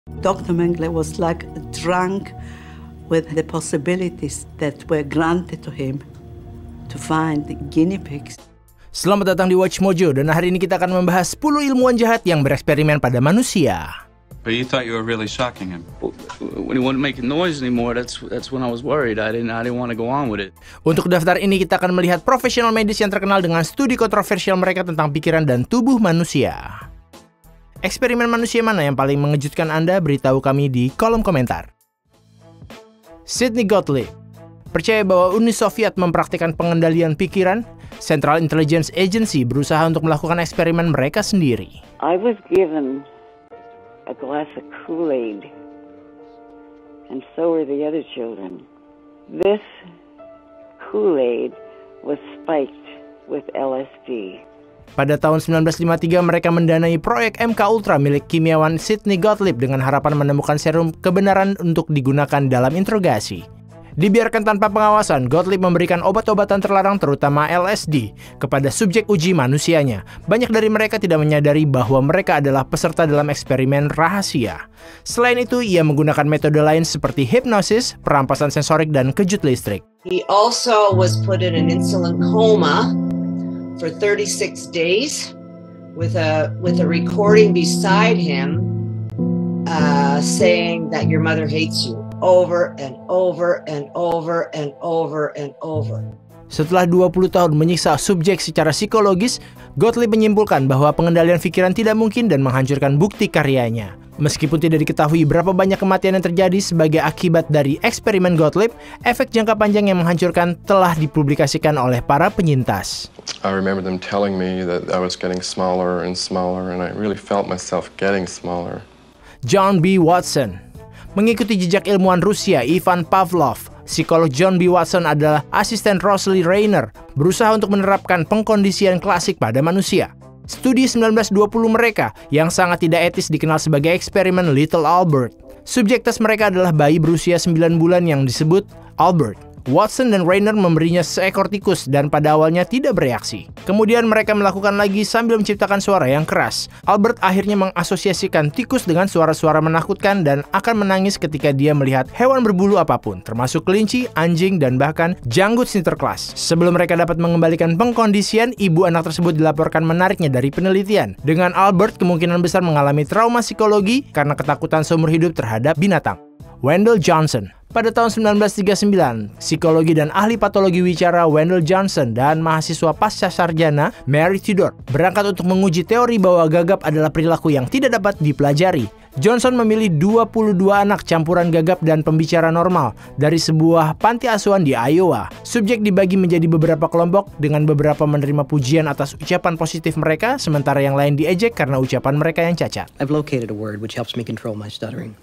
Dr. Mengele was like drunk with the possibilities that were granted to him to find the guinea pigs. Selamat datang di Watch Mojo, dan hari ini kita akan membahas 10 ilmuwan jahat yang bereksperimen pada manusia. But you thought you were really shocking him. When he wasn't making noise anymore, that's when I was worried. I didn't want to go on with it. Untuk daftar ini kita akan melihat profesional medis yang terkenal dengan studi kontroversial mereka tentang pikiran dan tubuh manusia. Eksperimen manusia mana yang paling mengejutkan Anda? Beritahu kami di kolom komentar. Sidney Gottlieb percaya bahwa Uni Soviet mempraktikkan pengendalian pikiran. Central Intelligence Agency berusaha untuk melakukan eksperimen mereka sendiri. I was given a glass of Kool-Aid, and so were the other children. This Kool-Aid was spiked with LSD. Pada tahun 1953 mereka mendanai proyek MK Ultra milik kimiawan Sidney Gottlieb dengan harapan menemukan serum kebenaran untuk digunakan dalam interogasi. Dibiarkan tanpa pengawasan, Gottlieb memberikan obat-obatan terlarang terutama LSD kepada subjek uji manusianya. Banyak dari mereka tidak menyadari bahwa mereka adalah peserta dalam eksperimen rahasia. Selain itu, ia menggunakan metode lain seperti hipnosis, perampasan sensorik, dan kejut listrik. He also was put in an insulin coma for 36 days with a recording beside him saying that your mother hates you. Over and over and over and over and over. Setelah 20 tahun menyiksa subjek secara psikologis, Gottlieb menyimpulkan bahwa pengendalian pikiran tidak mungkin dan menghancurkan bukti karyanya. Meskipun tidak diketahui berapa banyak kematian yang terjadi sebagai akibat dari eksperimen Gottlieb, efek jangka panjang yang menghancurkan telah dipublikasikan oleh para penyintas. I remember them telling me that I was getting smaller and smaller, and I really felt myself getting smaller. John B. Watson mengikuti jejak ilmuwan Rusia Ivan Pavlov, psikolog John B. Watson adalah asisten Rosalie Rayner, berusaha untuk menerapkan pengkondisian klasik pada manusia. Studi 1920 mereka yang sangat tidak etis dikenal sebagai eksperimen Little Albert. Subjek tes mereka adalah bayi berusia 9 bulan yang disebut Albert. Watson dan Rayner memberinya seekor tikus dan pada awalnya tidak bereaksi. Kemudian mereka melakukan lagi sambil menciptakan suara yang keras. Albert akhirnya mengasosiasikan tikus dengan suara-suara menakutkan dan akan menangis ketika dia melihat hewan berbulu apapun, termasuk kelinci, anjing, dan bahkan janggut Sinterklas. Sebelum mereka dapat mengembalikan pengkondisian, ibu anak tersebut dilaporkan menariknya dari penelitian. Dengan Albert kemungkinan besar mengalami trauma psikologi karena ketakutan seumur hidup terhadap binatang. Wendell Johnson. Pada tahun 1939, psikologi dan ahli patologi wicara Wendell Johnson dan mahasiswa pasca sarjana Mary Tudor berangkat untuk menguji teori bahwa gagap adalah perilaku yang tidak dapat dipelajari. Johnson memilih 22 anak campuran gagap dan pembicara normal dari sebuah panti asuhan di Iowa. Subjek dibagi menjadi beberapa kelompok dengan beberapa menerima pujian atas ucapan positif mereka, sementara yang lain diejek karena ucapan mereka yang cacat. I've located a word which helps me control my stuttering.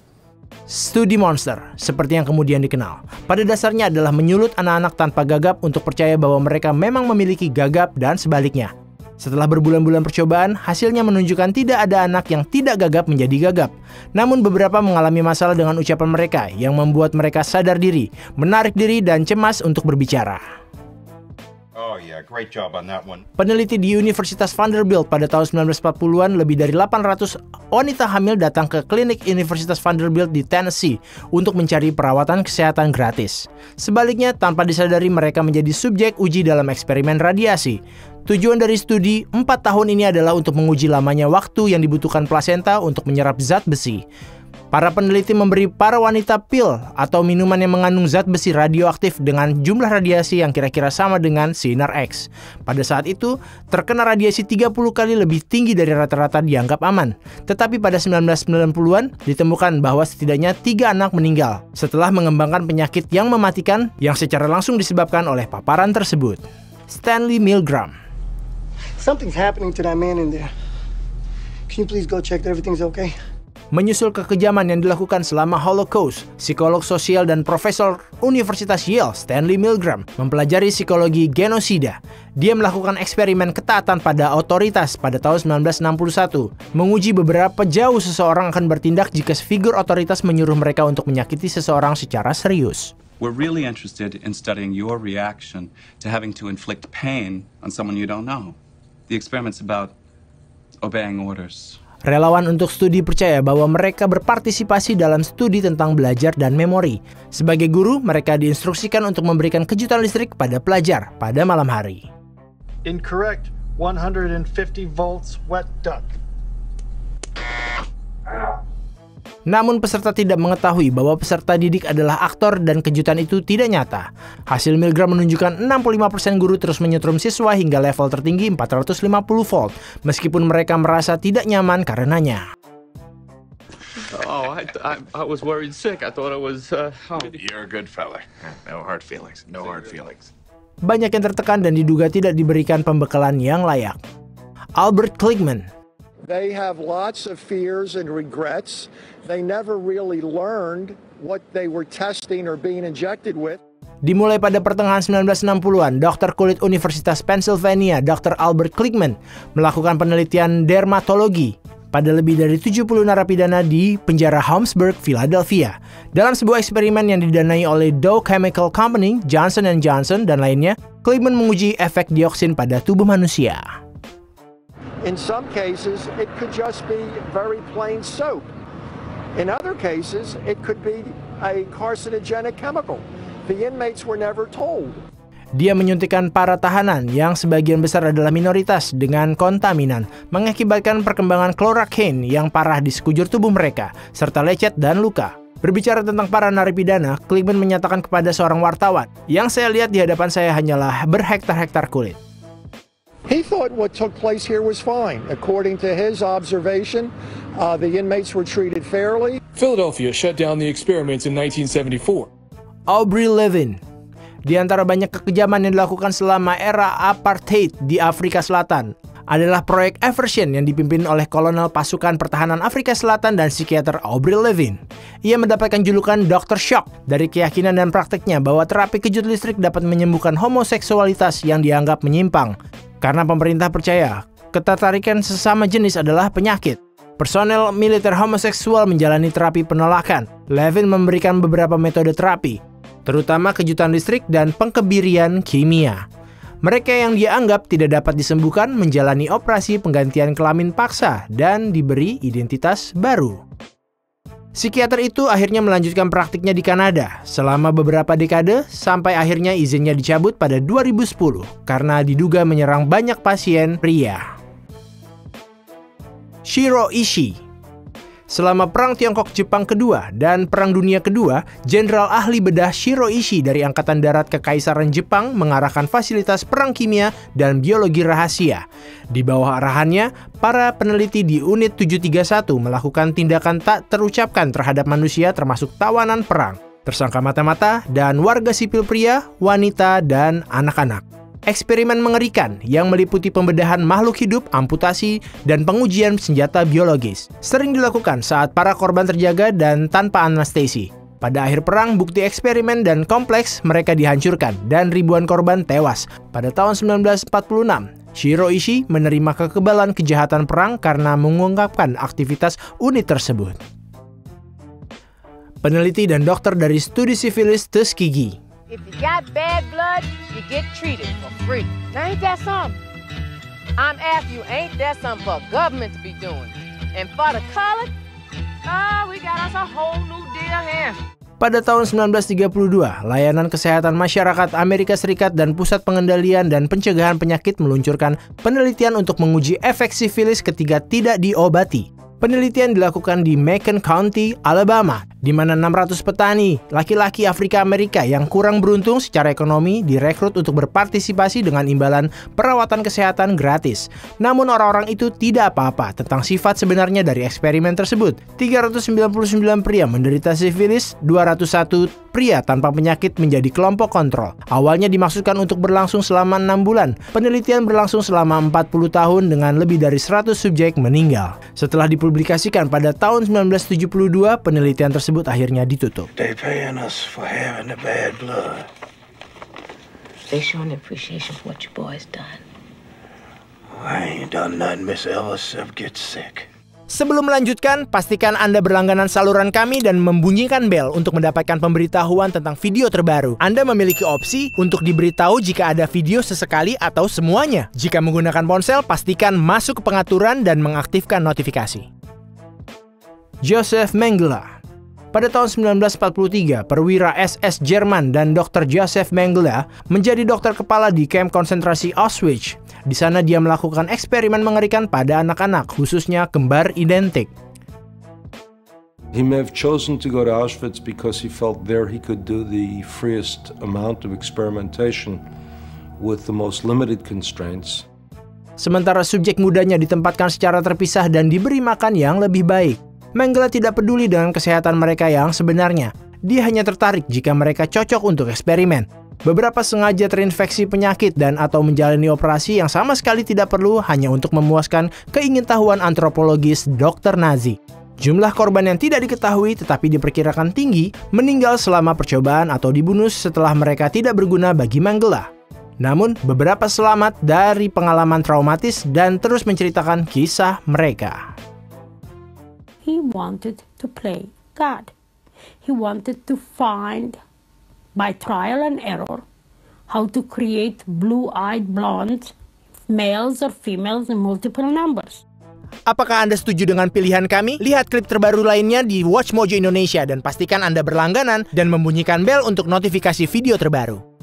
Studi monster, seperti yang kemudian dikenal, pada dasarnya adalah menyulut anak-anak tanpa gagap untuk percaya bahwa mereka memang memiliki gagap dan sebaliknya. Setelah berbulan-bulan percobaan, hasilnya menunjukkan tidak ada anak yang tidak gagap menjadi gagap. Namun beberapa mengalami masalah dengan ucapan mereka yang membuat mereka sadar diri, menarik diri, dan cemas untuk berbicara. Oh yeah, great job on that one. Peneliti di Universitas Vanderbilt pada tahun 1940-an, lebih dari 800 wanita hamil datang ke klinik Universitas Vanderbilt di Tennessee untuk mencari perawatan kesehatan gratis. Sebaliknya, tanpa disadari mereka menjadi subjek uji dalam eksperimen radiasi. Tujuan dari studi 4 tahun ini adalah untuk menguji lamanya waktu yang dibutuhkan plasenta untuk menyerap zat besi. Para peneliti memberi para wanita pil atau minuman yang mengandung zat besi radioaktif dengan jumlah radiasi yang kira-kira sama dengan sinar X. Pada saat itu, terkena radiasi 30 kali lebih tinggi dari rata-rata dianggap aman. Tetapi pada 1990-an ditemukan bahwa setidaknya 3 anak meninggal setelah mengembangkan penyakit yang mematikan yang secara langsung disebabkan oleh paparan tersebut. Stanley Milgram. Something's happening to that man in there. Can you please go check that everything's okay? Menyusul kekejaman yang dilakukan selama Holocaust, psikolog sosial dan profesor Universitas Yale, Stanley Milgram, mempelajari psikologi genosida. Dia melakukan eksperimen ketaatan pada otoritas pada tahun 1961, menguji beberapa jauh seseorang akan bertindak jika figur otoritas menyuruh mereka untuk menyakiti seseorang secara serius. We're really interested in studying your reaction to having to inflict pain on someone you don't know. The experiment's about obeying orders. Relawan untuk studi percaya bahwa mereka berpartisipasi dalam studi tentang belajar dan memori. Sebagai guru, mereka diinstruksikan untuk memberikan kejutan listrik pada pelajar pada malam hari. Incorrect, 150 volts wet duct. Namun peserta tidak mengetahui bahwa peserta didik adalah aktor dan kejutan itu tidak nyata. Hasil Milgram menunjukkan 65% guru terus menyetrum siswa hingga level tertinggi 450 volt, meskipun mereka merasa tidak nyaman karenanya. Oh, I was worried sick. I thought it was. You're a good fella. No hard feelings. No hard feelings. Banyak yang tertekan dan diduga tidak diberikan pembekalan yang layak. Albert Kligman. They have lots of fears and regrets. They never really learned what they were testing or being injected with. Dimulai pada pertengahan 1960-an, dokter kulit Universitas Pennsylvania, Dr. Albert Kligman, melakukan penelitian dermatologi pada lebih dari 70 narapidana di penjara Holmesburg, Philadelphia. Dalam sebuah eksperimen yang didanai oleh Dow Chemical Company, Johnson & Johnson, dan lainnya, Kligman menguji efek dioksin pada tubuh manusia. In some cases, it could just be very plain soap. In other cases, it could be a carcinogenic chemical. The inmates were never told. Dia menyuntikkan para tahanan yang sebagian besar adalah minoritas dengan kontaminan, mengakibatkan perkembangan chloroquine yang parah di sekujur tubuh mereka, serta lecet dan luka. Berbicara tentang para narapidana, Kligman menyatakan kepada seorang wartawan, "Yang saya lihat di hadapan saya hanyalah berhektar-hektar kulit." He thought what took place here was fine. According to his observation, the inmates were treated fairly. Philadelphia shut down the experiments in 1974. Aubrey Levin. Di antara banyak kekejaman yang dilakukan selama era apartheid di Afrika Selatan adalah proyek Eversion yang dipimpin oleh kolonel pasukan pertahanan Afrika Selatan dan psikiater Aubrey Levin. Ia mendapatkan julukan Dr. Shock dari keyakinan dan prakteknya bahwa terapi kejut listrik dapat menyembuhkan homoseksualitas yang dianggap menyimpang. Karena pemerintah percaya, ketertarikan sesama jenis adalah penyakit. Personel militer homoseksual menjalani terapi penolakan. Levin memberikan beberapa metode terapi, terutama kejutan listrik dan pengkebirian kimia. Mereka yang dia anggap tidak dapat disembuhkan menjalani operasi penggantian kelamin paksa dan diberi identitas baru. Psikiater itu akhirnya melanjutkan praktiknya di Kanada selama beberapa dekade sampai akhirnya izinnya dicabut pada 2010 karena diduga menyerang banyak pasien pria. Shiro Ishii. Selama Perang Tiongkok-Jepang Kedua dan Perang Dunia Kedua, Jenderal ahli bedah Shiro Ishii dari Angkatan Darat Kekaisaran Jepang mengarahkan fasilitas perang kimia dan biologi rahasia. Di bawah arahannya, para peneliti di Unit 731 melakukan tindakan tak terucapkan terhadap manusia termasuk tawanan perang, tersangka mata-mata, dan warga sipil pria, wanita, dan anak-anak. Eksperimen mengerikan yang meliputi pembedahan makhluk hidup, amputasi, dan pengujian senjata biologis sering dilakukan saat para korban terjaga dan tanpa anestesi. Pada akhir perang, bukti eksperimen dan kompleks mereka dihancurkan dan ribuan korban tewas. Pada tahun 1946, Shiro Ishii menerima kekebalan kejahatan perang karena mengungkapkan aktivitas unit tersebut. Peneliti dan dokter dari studi sifilis Tuskegee. If you got bad blood, you get treated for free. Now ain't that something? I'm asking you, ain't that something for government to be doing? And for the colored, we got us a whole new deal here. Pada tahun 1932, Layanan Kesehatan Masyarakat Amerika Serikat dan Pusat Pengendalian dan Pencegahan Penyakit meluncurkan penelitian untuk menguji efek sifilis ketika tidak diobati. Penelitian dilakukan di Macon County, Alabama, di mana 600 petani laki-laki Afrika Amerika yang kurang beruntung secara ekonomi direkrut untuk berpartisipasi dengan imbalan perawatan kesehatan gratis. Namun orang-orang itu tidak apa-apa tentang sifat sebenarnya dari eksperimen tersebut. 399 pria menderita sifilis, 201 pria tanpa penyakit menjadi kelompok kontrol. Awalnya dimaksudkan untuk berlangsung selama 6 bulan. Penelitian berlangsung selama 40 tahun dengan lebih dari 100 subjek meninggal. Setelah dipublikasikan pada tahun 1972, penelitian tersebut akhirnya ditutup. They paying us for having the bad blood. They showing appreciation for what your boy's done. I ain't done nothing, Miss Ellis, except get sick. Sebelum melanjutkan, pastikan Anda berlangganan saluran kami dan membunyikan bel untuk mendapatkan pemberitahuan tentang video terbaru. Anda memiliki opsi untuk diberitahu jika ada video sesekali atau semuanya. Jika menggunakan ponsel, pastikan masuk ke pengaturan dan mengaktifkan notifikasi. Joseph Mengele. Pada tahun 1943, perwira SS Jerman dan Dr. Joseph Mengele menjadi dokter kepala di kamp konsentrasi Auschwitz. Di sana dia melakukan eksperimen mengerikan pada anak-anak, khususnya kembar identik. He may have chosen to go to Auschwitz because he felt there he could do the freest amount of experimentation with the most limited constraints. Sementara subjek mudanya ditempatkan secara terpisah dan diberi makan yang lebih baik. Mengele tidak peduli dengan kesehatan mereka yang sebenarnya. Dia hanya tertarik jika mereka cocok untuk eksperimen. Beberapa sengaja terinfeksi penyakit dan atau menjalani operasi yang sama sekali tidak perlu hanya untuk memuaskan keingintahuan antropologis Dr. Nazi. Jumlah korban yang tidak diketahui tetapi diperkirakan tinggi meninggal selama percobaan atau dibunuh setelah mereka tidak berguna bagi Mengele. Namun, beberapa selamat dari pengalaman traumatis dan terus menceritakan kisah mereka. He wanted to play God. He wanted to find, by trial and error, how to create blue-eyed blondes, males or females in multiple numbers. Apakah Anda setuju dengan pilihan kami? Lihat klip terbaru lainnya di Watch Mojo Indonesia dan pastikan Anda berlangganan dan membunyikan bel untuk notifikasi video terbaru.